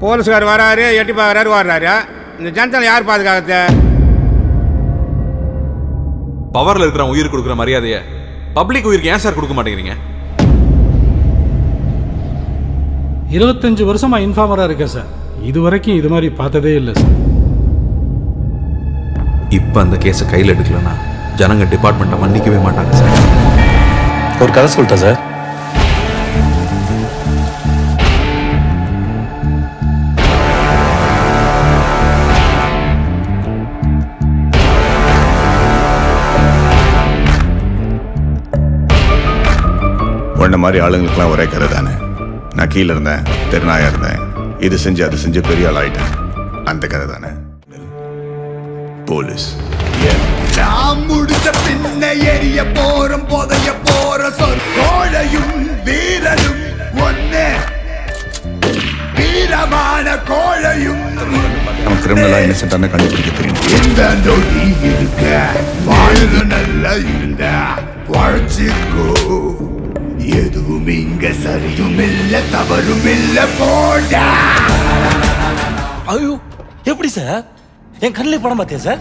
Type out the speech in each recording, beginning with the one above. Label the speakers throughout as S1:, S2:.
S1: போலீஸ்கார் வராரு, எட்டி பார்க்குறாரு, வர்றாரு. இந்த ஜனத்தனை யார் பாதுகாக்கிறது?
S2: பவர்ல இருக்கிற உயிர் கொடுக்குற மரியாதையை பப்ளிக் உயிருக்கு ஏன் சார் கொடுக்க மாட்டேங்கிறீங்க?
S3: 25 வருஷமா இன்ஃபார்மரா இருக்கேன் சார். இது வரைக்கும் இது மாதிரி பார்த்ததே இல்லை சார்.
S2: இப்போ அந்த கேஸை கையில் எடுக்கலன்னா ஜனங்க டிபார்ட்மெண்ட்டை மன்னிக்கவே மாட்டாங்க சார்.
S4: ஒரு கதை சொல்லிட்டா சார்.
S5: உன்ன மாதிரி ஆளுங்களுக்குலாம் ஒரே கதை தானே. நான் கீழே இருந்தேன், தெருநாயா இருந்தேன், இது செஞ்சு அது செஞ்சு பெரிய ஆள் ஆயிட்டேன். அந்த கதை தானே. போலீஸ்
S6: முடிச்ச பின்ன எரிய போறோம், போதைய போற சொற்கோழையும் வீரனும் ஒன்னே, வீரமான கோழையும்.
S5: நம்ம கிரிமினலா இன்னசென்ட்டான கண்டுபிடிக்க தெரியும்.
S6: இந்த நொடி இருக்க வாழ்க நல்லா இருந்த வாழ்ச்சிக்கோ. எதுவும் இங்க சரியும் இல்ல தவறும் இல்ல போட.
S4: ஐயோ எப்படி சார்? என் கண்ணிலே படம் பார்த்தியா சார்?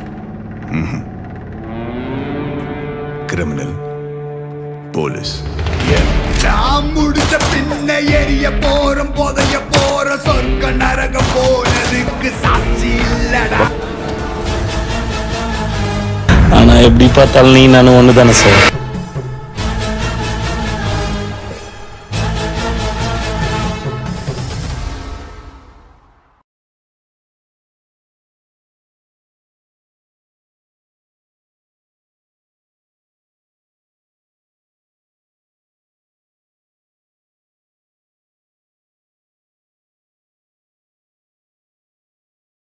S5: Criminal police.
S6: நான் முடிச்ச பின்ன எரிய போறோம், போதைய போற சொர்க்க நரகம் போனதுக்கு சாட்சி இல்லடா.
S4: ஆனா எப்படி பார்த்தாலும் நீ நானும் ஒண்ணுதானே சார்.